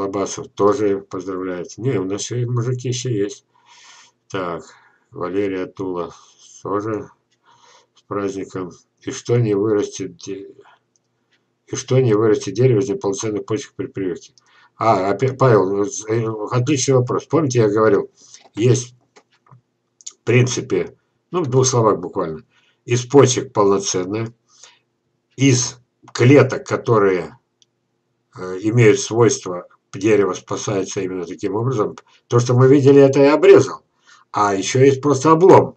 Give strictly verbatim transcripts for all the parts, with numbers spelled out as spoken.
Абасов тоже поздравляет. Не, у нас и мужики еще есть. Так, Валерия Тула тоже с праздником. И что не вырастет, де- и что не вырастет дерево из неполноценных почек при прививке? А, опять, Павел, ну, э, отличный вопрос. Помните, я говорил, есть в принципе, ну, в двух словах буквально, из почек полноценная, из клеток, которые э, имеют свойства, дерево спасается именно таким образом. То, что мы видели, это я обрезал. А еще есть просто облом.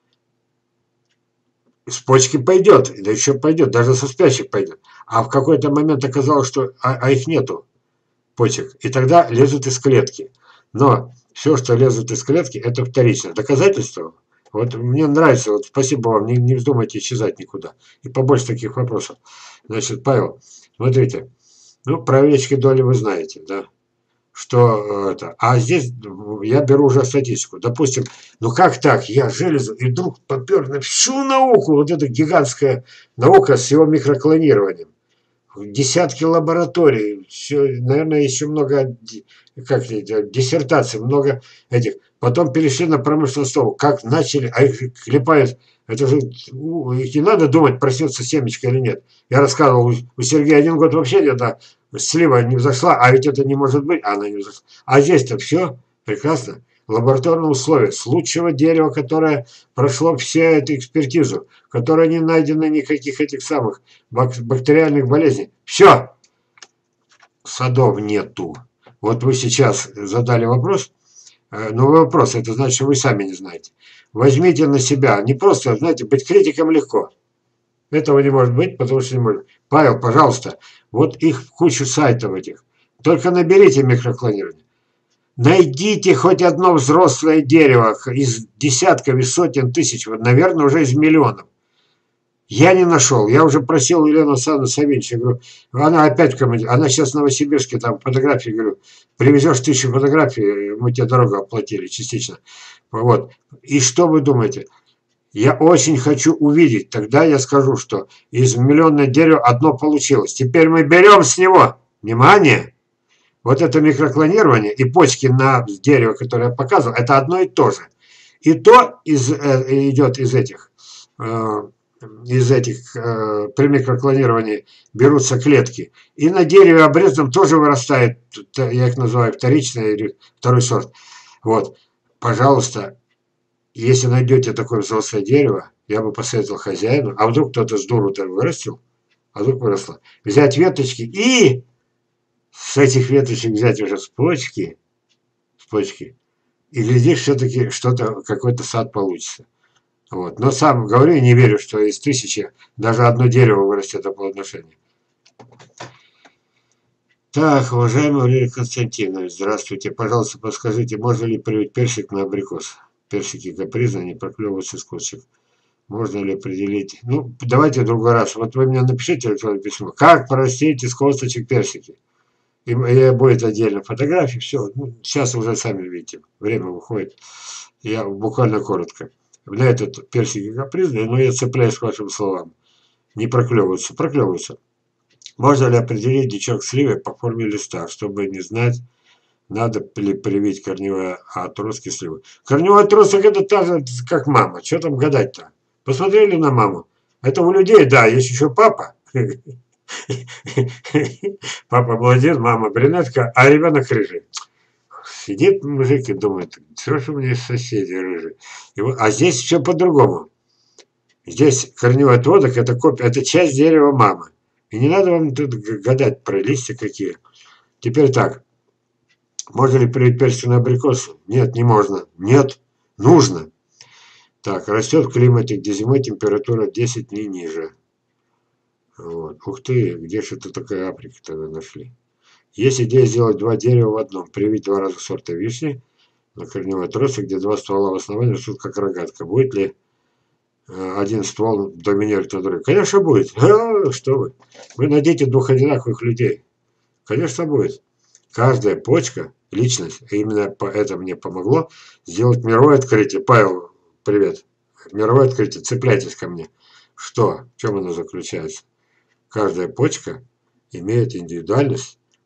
С почки пойдет, да еще пойдет, даже со спящих пойдет. А в какой-то момент оказалось, что а, а их нету, почек. И тогда лезут из клетки. Но все, что лезут из клетки, это вторичное. Доказательство. Вот мне нравится, вот спасибо вам, не, не вздумайте исчезать никуда. И побольше таких вопросов. Значит, Павел, смотрите, ну, про овечки доли вы знаете, да? Что это. А здесь я беру уже статистику. Допустим, ну как так? Я железу и вдруг попер на всю науку, вот эта гигантская наука с его микроклонированием. Десятки лабораторий, все, наверное, еще много как диссертаций, много этих. Потом перешли на промышленную основу. Как начали, а их клепают. Это же, их не надо думать, проснется семечко или нет. Я рассказывал, у Сергея один год вообще где-то слива не взошла, а ведь это не может быть, а она не взошла. А здесь-то все прекрасно. Лабораторные условия с лучшего дерева, которое прошло все эту экспертизу, которое не найдено никаких этих самых бактериальных болезней. Все, садов нету. Вот вы сейчас задали вопрос, но вопрос, это значит, что вы сами не знаете. Возьмите на себя, не просто, знаете, быть критиком легко. Этого не может быть, потому что не может. Павел, пожалуйста, вот их кучу сайтов этих. Только наберите микроклонирование. Найдите хоть одно взрослое дерево из десятков и сотен тысяч, наверное, уже из миллионов. Я не нашел. Я уже просил Елену Александровну Савинч, я говорю, она опять в команде, она сейчас в Новосибирске, там фотографии, говорю, привезешь тысячу фотографий, мы тебе дорогу оплатили частично. Вот. И что вы думаете? Я очень хочу увидеть, тогда я скажу, что из миллионного дерева одно получилось. Теперь мы берем с него, внимание, вот это микроклонирование и почки на дерево, которое я показывал, это одно и то же. И то из, э, идет из этих, э, из этих э, при микроклонировании берутся клетки. И на дереве обрезанном тоже вырастает, я их называю вторичный или второй сорт. Вот, пожалуйста, если найдете такое взрослое дерево, я бы посоветовал хозяину, а вдруг кто-то с дуру-то вырастил, а вдруг выросло, взять веточки и с этих веточек взять уже с почки, с почки, и глядишь, все-таки что-то, какой-то сад получится. Вот. Но сам говорю и не верю, что из тысячи даже одно дерево вырастет оплодотношение. Так, уважаемый Валерий Константинович, здравствуйте. Пожалуйста, подскажите, можно ли привить персик на абрикос? Персики капризно, не проклевываются с косточек. Можно ли определить? Ну, давайте в другой раз. Вот вы мне напишите электронное письмо. Как порастить из косточек персики? И, и будет отдельно фотографии. Все. Ну, сейчас уже сами видите. Время выходит. Я буквально коротко. На этот персики капризные, но я цепляюсь к вашим словам. Не проклевываются. Проклевываются. Можно ли определить дичок сливы по форме листа, чтобы не знать, надо ли привить корневой отростки сливы? Корневой отросток это та же, как мама. Что там гадать-то? Посмотрели на маму? Это у людей, да, есть еще папа. Папа блондин, мама брюнетка, а ребенок рыжий. Сидит мужик и думает, что же у меня соседи рыжие. А здесь все по-другому. Здесь корневой отводок это копия, это часть дерева мамы. И не надо вам тут гадать про листья какие. Теперь так. Можно ли привить персик на абрикос? Нет, не можно. Нет, нужно. Так, растет в климате, где зимой температура десять дней ниже. Вот. Ух ты, где же это такая Африка-то вы нашли? Есть идея сделать два дерева в одном. Привить два раза сорта вишни на корневой отростке, где два ствола в основании растут как рогатка. Будет ли один ствол доминировать над другим? Конечно, будет. А, что вы? Вы найдите двух одинаковых людей. Конечно, будет. Каждая почка, личность, и именно это мне помогло, сделать мировое открытие. Павел, привет. Мировое открытие, цепляйтесь ко мне. Что? В чем оно заключается? Каждая почка имеет индивидуальность,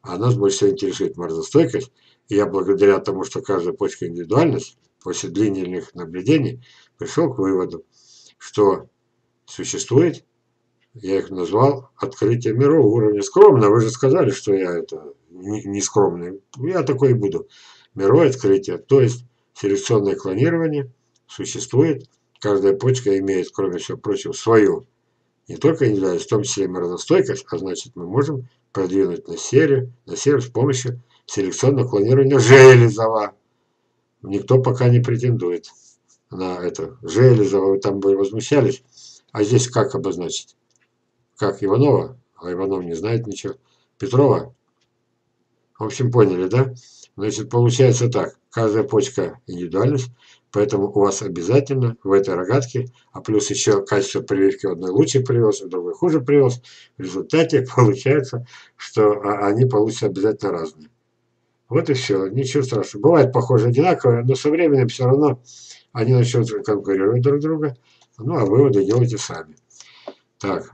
А нас больше всего интересует морозостойкость. И я благодаря тому, что каждая почка индивидуальность, после длительных наблюдений пришел к выводу, что существует, я их назвал, открытие мирового уровня. Скромно, вы же сказали, что я это не, не скромный. Я такой и буду. Мировое открытие, то есть селекционное клонирование существует. Каждая почка имеет, кроме всего прочего, свою, не только индивидуальность, в том числе и морозостойкость, а значит мы можем продвинуть на север, на север с помощью селекционного клонирования железова. Никто пока не претендует на это. Железова, вы там бы возмущались. А здесь как обозначить? Как Иванова? А Иванов не знает ничего. Петрова? В общем, поняли, да? Значит, получается так. Каждая почка индивидуальность, поэтому у вас обязательно в этой рогатке, а плюс еще качество прививки в одной лучше привез, в другой хуже привез, в результате получается, что они получатся обязательно разные. Вот и все. Ничего страшного. Бывает похоже одинаковые, но со временем все равно они начнут конкурировать друг друга. Ну, а выводы делайте сами. Так.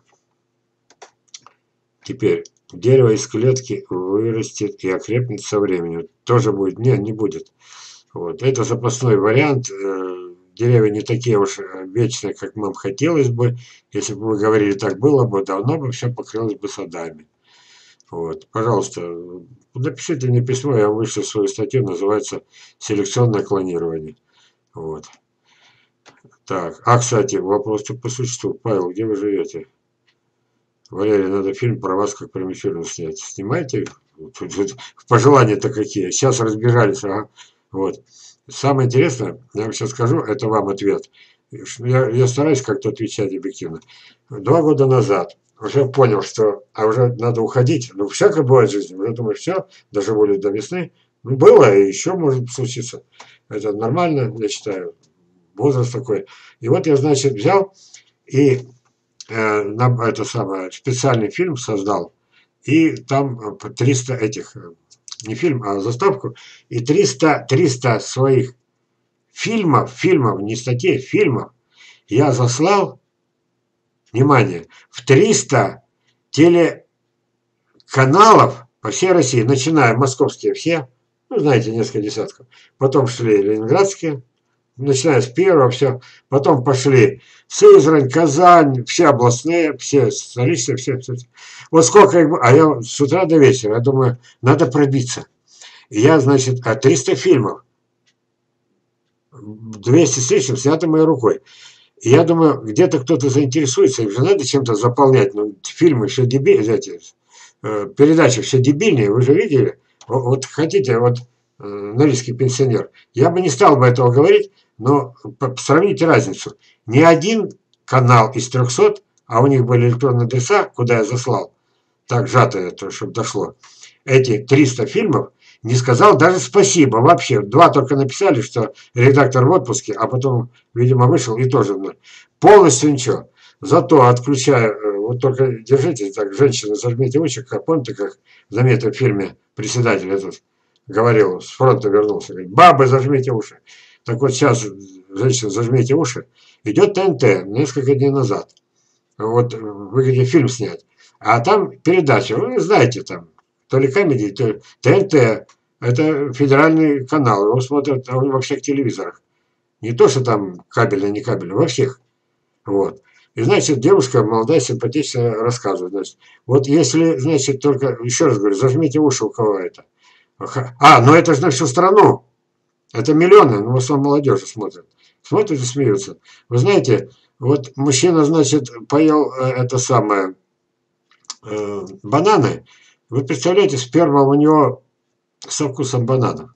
Теперь дерево из клетки вырастет и окрепнет со временем. Тоже будет? Нет, не будет. Вот. Это запасной вариант. Деревья не такие уж вечные, как нам хотелось бы. Если бы вы говорили, так было бы, давно бы все покрылось бы садами. Вот. Пожалуйста, напишите мне письмо, я вышлю свою статью, называется «Селекционное клонирование». Вот. Так, а, кстати, вопрос по существу. Павел, где вы живете? Валерий, надо фильм про вас как прямой эфир снять. Снимайте. Пожелания-то какие. Сейчас разбежались. Ага. Вот. Самое интересное, я вам сейчас скажу, это вам ответ. Я, я стараюсь как-то отвечать объективно. Два года назад уже понял, что а уже надо уходить. Ну, всякое бывает в жизни. Уже думаю, все, доживу ли до весны. Ну, было, и еще может случиться. Это нормально, я считаю. Возраст такой. И вот я, значит, взял и на это самое специальный фильм создал, и там триста этих, не фильм, а заставку, и триста, триста своих фильмов, фильмов, не статей, фильмов я заслал, внимание, в триста телеканалов по всей России, начиная московские все, ну, знаете, несколько десятков, потом шли ленинградские, начиная с первого, все. Потом пошли Сызрань, Казань, все областные, все столичные, все, все. Вот сколько их было. А я с утра до вечера, я думаю, надо пробиться. И я, значит, триста фильмов, двести с лишним снято моей рукой. И я думаю, где-то кто-то заинтересуется, им же надо чем-то заполнять. Ну, фильмы все дебильные, эти, передачи все дебильные, вы же видели. Вот хотите, вот Норильский пенсионер. Я бы не стал бы этого говорить, но сравните разницу. Ни один канал из трехсот, а у них были электронные адреса, куда я заслал, так сжато это, чтобы дошло, эти триста фильмов, не сказал даже спасибо вообще. Два только написали, что редактор в отпуске, а потом, видимо, вышел и тоже полностью ничего. Зато отключаю, вот только держите, так, женщины, зажмите уши, как помните, как в знаменитом фильме «Председатель» этот говорил, с фронта вернулся, говорит, бабы, зажмите уши. Так вот сейчас, женщина, зажмите уши, идет ТНТ несколько дней назад. Вот вы хотите фильм снять. А там передача, вы знаете, там, то ли комедии, то ли ТНТ, это федеральный канал, его смотрят во всех телевизорах. Не то, что там кабельно, не кабельно, во всех. Вот. И, значит, девушка молодая, симпатичная, рассказывает. Значит, вот если, значит, только, еще раз говорю, зажмите уши, у кого это. А, ну это же на всю страну. Это миллионы, ну в основном молодежи смотрят. Смотрят и смеются. Вы знаете, вот мужчина, значит, поел это самое, э, бананы. Вы представляете, сперма у него со вкусом бананов.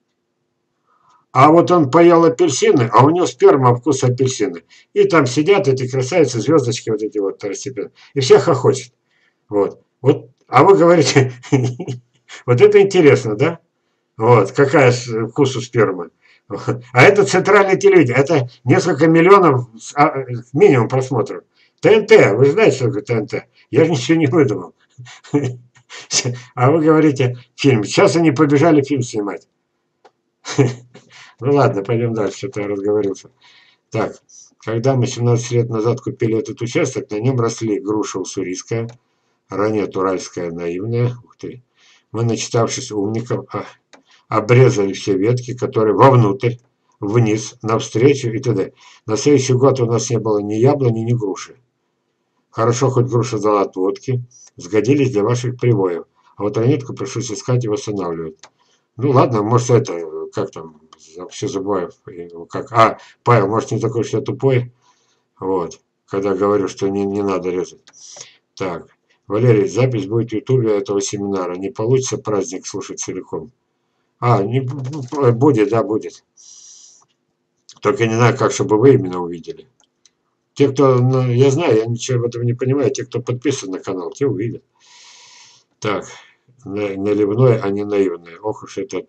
А вот он поел апельсины, а у него сперма вкус апельсины. И там сидят эти красавицы, звездочки вот эти вот второстепенные. И все хохочет. Вот. Вот. А вы говорите, вот это интересно, да? Вот. Какая вкус у спермы. А это центральное телевидение. Это несколько миллионов минимум просмотров. ТНТ. Вы же знаете, что такое ТНТ? Я же ничего не выдумал. А вы говорите, фильм. Сейчас они побежали фильм снимать. Ну ладно, пойдем дальше, что-то я разговорился. Так, когда мы семнадцать лет назад купили этот участок, на нем росли груша уссурийская, ранее туральская наивная, ух ты, Мы, начитавшись умников, обрезали все ветки, которые вовнутрь, вниз, навстречу и т.д. На следующий год у нас не было ни яблони, ни груши. Хорошо, хоть груша дала отводки, сгодились для ваших привоев. А вот ранетку пришлось искать и восстанавливать. Ну ладно, может это, как там, все забываю, как, а, Павел, может не такой, что я тупой, вот, когда говорю, что не, не надо резать. Так, Валерий, запись будет в ютубе этого семинара, не получится праздник слушать целиком? А, не, будет, да, будет. Только не знаю, как, чтобы вы именно увидели. Те, кто, ну, я знаю, я ничего в этом не понимаю, те, кто подписан на канал, те увидят. Так, наливной, а не наивный. Ох уж это...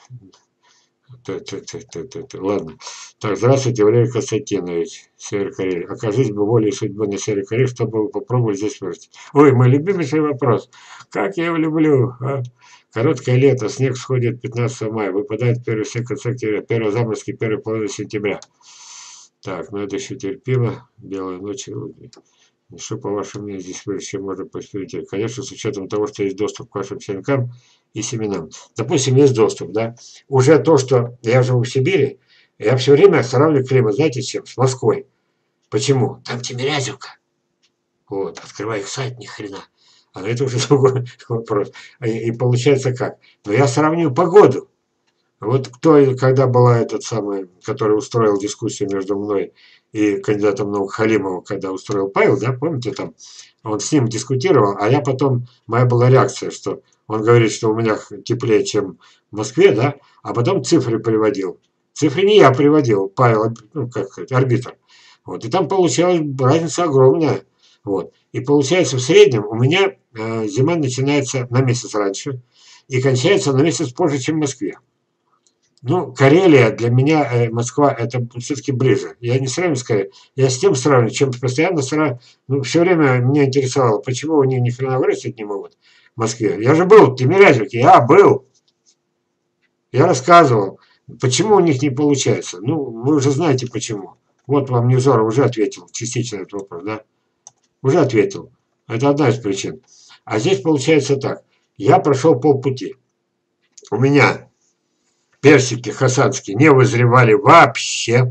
Ладно. Так, здравствуйте, Валерий Константинович, Север Карелия. Окажись бы волей судьбы на Севере Карелии, чтобы вы попробовали здесь вырасти. Ой, мой любимейший вопрос. Как я его люблю, а? Короткое лето, снег сходит пятнадцатого мая, выпадает первый снег конца октября, первые заморозки, первая половина сентября. Так, ну это еще терпимо. Белые ночи. Что, по вашему мнению, здесь еще можно посмотреть? Конечно, с учетом того, что есть доступ к вашим семенкам и семенам. Допустим, есть доступ, да. Уже то, что я живу в Сибири, я все время сравниваю климат, знаете, с чем? С Москвой. Почему? Там Тимирязевка. Вот, открываю их сайт, ни хрена. А это уже другой вопрос. И, и получается как? Но я сравниваю погоду. Вот кто, когда была этот самый, который устроил дискуссию между мной и кандидатом наук Халимовым, когда устроил Павел, да, помните, там, он с ним дискутировал, а я потом, моя была реакция, что он говорит, что у меня теплее, чем в Москве, да, а потом цифры приводил. Цифры не я приводил, Павел, ну, как сказать, арбитр. Вот, и там получалась разница огромная. Вот. И получается, в среднем у меня э, зима начинается на месяц раньше и кончается на месяц позже, чем в Москве. Ну, Карелия для меня, э, Москва, это все-таки ближе. Я не сравниваю с Карелией. Я с тем сравниваю, чем постоянно сравниваю. Ну, все время меня интересовало, почему они ни хрена вырастить не могут в Москве. Я же был в Тимирязевке, я был. Я рассказывал, почему у них не получается. Ну, вы уже знаете почему. Вот вам Невзоров уже ответил частично этот вопрос, да? Уже ответил. Это одна из причин. А здесь получается так. Я прошел полпути. У меня персики хасанские не вызревали вообще.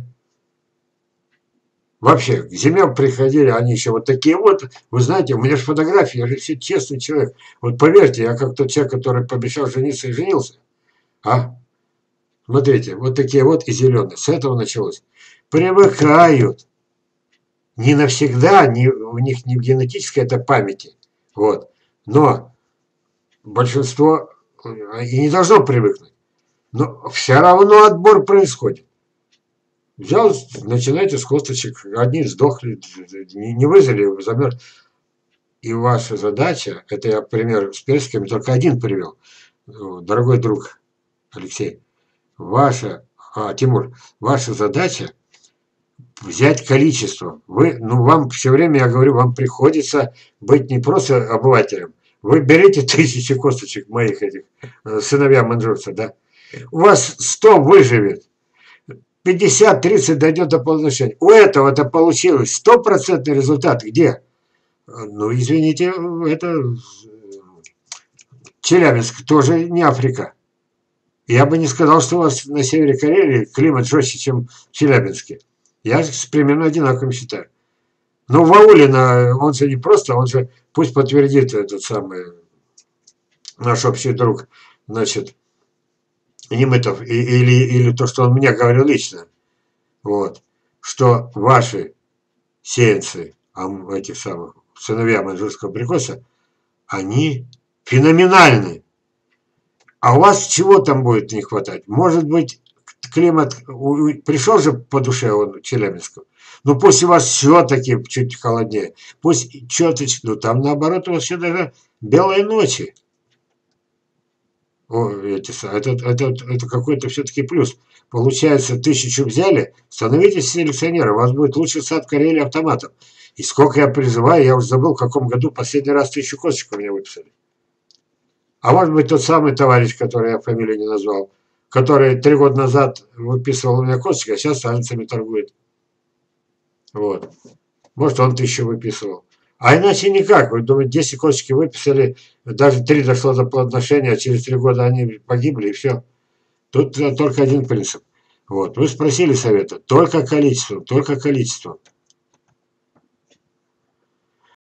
Вообще, к зиме приходили, они еще вот такие вот. Вы знаете, у меня же фотографии, я же все честный человек. Вот поверьте, я как тот человек, который пообещал жениться и женился. А? Смотрите, вот такие вот и зеленые. С этого началось. Привыкают. Не навсегда, не, у них не генетическая это памяти. Вот. Но большинство и не должно привыкнуть. Но все равно отбор происходит. Взял, начинайте с косточек. Одни сдохли, не вызрели, замерз. И ваша задача, это я пример с персиками только один привел. Дорогой друг Алексей, ваша, а, Тимур, ваша задача взять количество. Вы, ну, вам все время, я говорю, вам приходится быть не просто обывателем. Вы берите тысячи косточек моих этих, сыновья манжурца, да. У вас сто выживет. пятьдесят-тридцать дойдет до полночения. У этого это получилось. Стопроцентный результат. Где? Ну, извините, это Челябинск тоже не Африка. Я бы не сказал, что у вас на севере Карелии климат жестче, чем в Челябинске. Я примерно одинаковым считаю. Но Ваулина, он же не просто, он же, пусть подтвердит этот самый наш общий друг, значит, Немытов, или, или то, что он мне говорил лично, вот, что ваши сеянцы, этих самых, сыновья маньчжурского абрикоса, они феноменальны. А у вас чего там будет не хватать? Может быть, климат, пришел же по душе он Челябинскому, но пусть у вас все-таки чуть холоднее, пусть что-то, ну там наоборот у вас еще даже белые ночи. О, эти, это, это, это какой-то все-таки плюс. Получается, тысячу взяли, становитесь селекционером, у вас будет лучший сад Карелии автоматов. И сколько я призываю, я уже забыл, в каком году последний раз тысячу косточек у меня выписали. А может быть, тот самый товарищ, который я фамилию не назвал, который три года назад выписывал у меня косточки, а сейчас саженцами торгует. Вот. Может, он тысячу выписывал. А иначе никак. Вы думаете, десять косточки выписали, даже три дошло до плодоношения, а через три года они погибли, и все. Тут только один принцип. Вот. Вы спросили совета. Только количеством, только количеством.